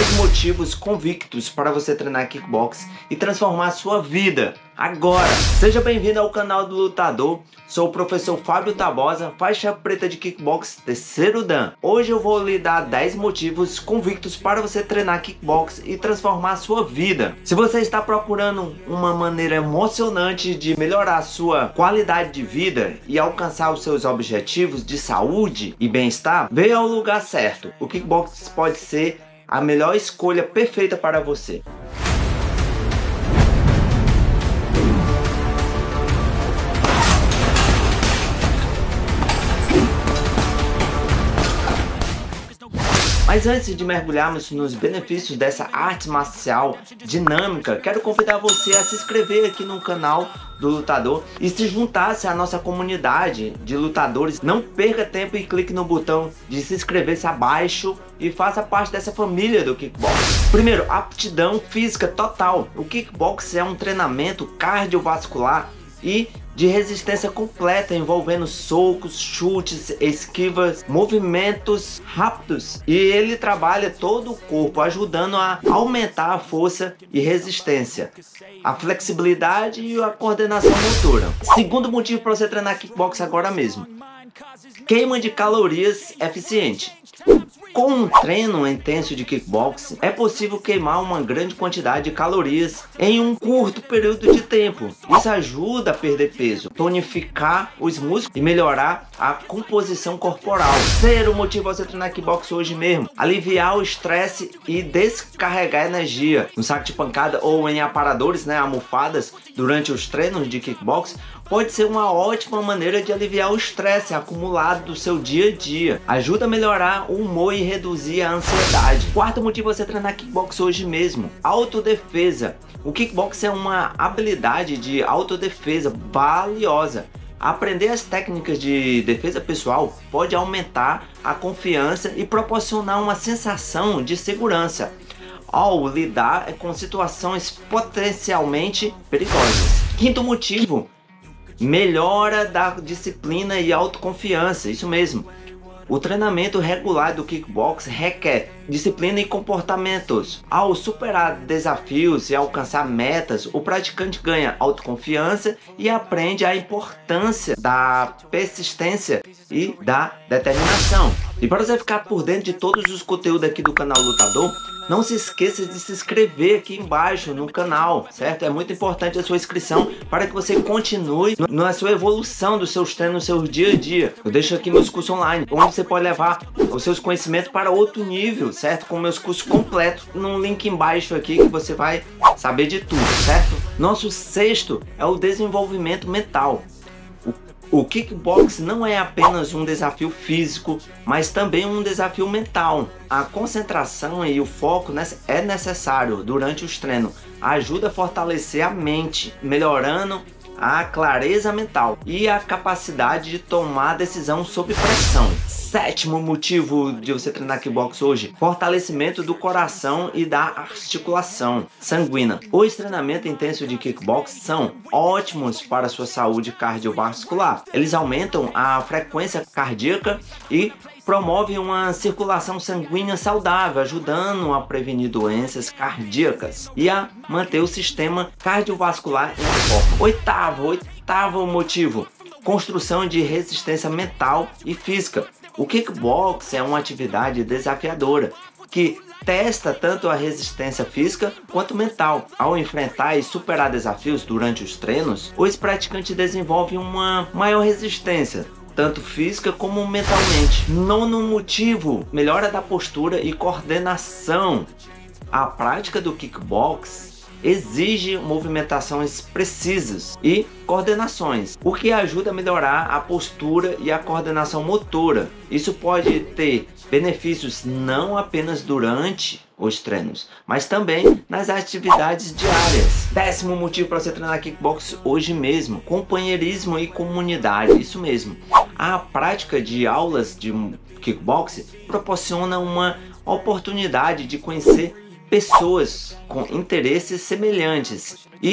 10 motivos convictos para você treinar kickbox e transformar a sua vida agora. Seja bem-vindo ao canal do Lutador. Sou o professor Fábio Tabosa, faixa preta de kickbox, terceiro dan. Hoje eu vou lhe dar 10 motivos convictos para você treinar kickbox e transformar a sua vida. Se você está procurando uma maneira emocionante de melhorar a sua qualidade de vida e alcançar os seus objetivos de saúde e bem-estar, veja ao lugar certo. O kickbox pode ser a melhor escolha perfeita para você. Mas antes de mergulharmos nos benefícios dessa arte marcial dinâmica, quero convidar você a se inscrever aqui no canal do Lutador e se juntar-se à nossa comunidade de lutadores. Não perca tempo e clique no botão de se inscrever-se abaixo e faça parte dessa família do kickbox. Primeiro, aptidão física total. O kickbox é um treinamento cardiovascular e de resistência completa, envolvendo socos, chutes, esquivas, movimentos rápidos, e ele trabalha todo o corpo, ajudando a aumentar a força e resistência, a flexibilidade e a coordenação motora. Segundo motivo para você treinar kickbox agora mesmo: queima de calorias eficiente. Com um treino intenso de kickbox, é possível queimar uma grande quantidade de calorias em um curto período de tempo. Isso ajuda a perder peso, tonificar os músculos e melhorar a composição corporal. Terceiro motivo para você treinar kickbox hoje mesmo: aliviar o estresse e descarregar energia. No saco de pancada ou em aparadores, almofadas, durante os treinos de kickbox, pode ser uma ótima maneira de aliviar o estresse acumulado do seu dia a dia. Ajuda a melhorar o humor e reduzir a ansiedade. Quarto motivo para você treinar kickbox hoje mesmo: autodefesa. O kickbox é uma habilidade de autodefesa valiosa. Aprender as técnicas de defesa pessoal pode aumentar a confiança e proporcionar uma sensação de segurança ao lidar com situações potencialmente perigosas. Quinto motivo: melhora da disciplina e autoconfiança. Isso mesmo. O treinamento regular do kickbox requer disciplina e comportamentos. Ao superar desafios e alcançar metas, o praticante ganha autoconfiança e aprende a importância da persistência e da determinação. E para você ficar por dentro de todos os conteúdos aqui do canal Lutador, não se esqueça de se inscrever aqui embaixo no canal, certo? É muito importante a sua inscrição para que você continue na sua evolução dos seus treinos, no seu dia a dia. Eu deixo aqui meus cursos online, onde você pode levar os seus conhecimentos para outro nível, certo? Com meus cursos completos, no link embaixo aqui, que você vai saber de tudo, certo? Nosso sexto é o desenvolvimento mental. O kickbox não é apenas um desafio físico, mas também um desafio mental. A concentração e o foco é necessário durante os treinos. Ajuda a fortalecer a mente, melhorando a clareza mental e a capacidade de tomar decisão sob pressão. Sétimo motivo de você treinar kickbox hoje: fortalecimento do coração e da articulação sanguínea. Os treinamentos intensos de kickbox são ótimos para a sua saúde cardiovascular. Eles aumentam a frequência cardíaca e promovem uma circulação sanguínea saudável, ajudando a prevenir doenças cardíacas e a manter o sistema cardiovascular em forma. Oitavo motivo: construção de resistência mental e física. O kickbox é uma atividade desafiadora que testa tanto a resistência física quanto mental. Ao enfrentar e superar desafios durante os treinos, os praticantes desenvolvem uma maior resistência, tanto física como mentalmente. Nono motivo: melhora da postura e coordenação. A prática do kickbox exige movimentações precisas e coordenações, o que ajuda a melhorar a postura e a coordenação motora. Isso pode ter benefícios não apenas durante os treinos, mas também nas atividades diárias. Décimo motivo para você treinar kickbox hoje mesmo: companheirismo e comunidade. Isso mesmo. A prática de aulas de kickbox proporciona uma oportunidade de conhecer pessoas com interesses semelhantes e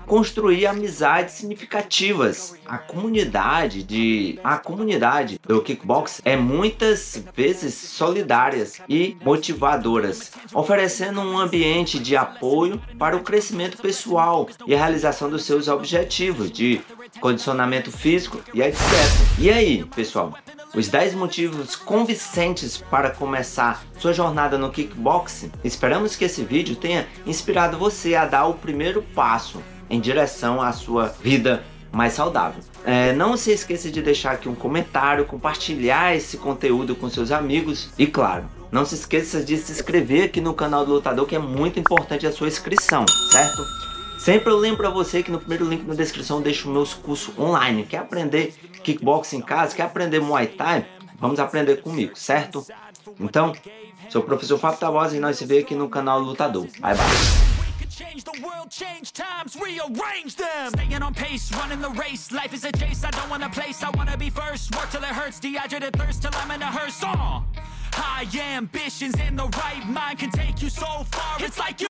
construir amizades significativas. A comunidade do kickbox é muitas vezes solidárias e motivadoras, oferecendo um ambiente de apoio para o crescimento pessoal e a realização dos seus objetivos de condicionamento físico e etc. E aí, pessoal? Os 10 motivos convincentes para começar sua jornada no kickboxing. Esperamos que esse vídeo tenha inspirado você a dar o primeiro passo em direção à sua vida mais saudável. Não se esqueça de deixar aqui um comentário, compartilhar esse conteúdo com seus amigos e, claro, não se esqueça de se inscrever aqui no canal do Lutador, que é muito importante a sua inscrição, certo? Sempre eu lembro a você que no primeiro link na descrição eu deixo meus cursos online. Quer aprender kickboxing em casa? Quer aprender Muay Thai? Vamos aprender comigo, certo? Então, sou o professor Fábio Tabosa e nós se vê aqui no canal Lutador. Bye, bye. Change the world, change times, rearrange them. Staying on pace, running the race. Life is a chase, I don't want a place. I wanna be first, work till it hurts. Dehydrated thirst till I'm in a hearse. High ambitions in the right mind can take you so far. It's like you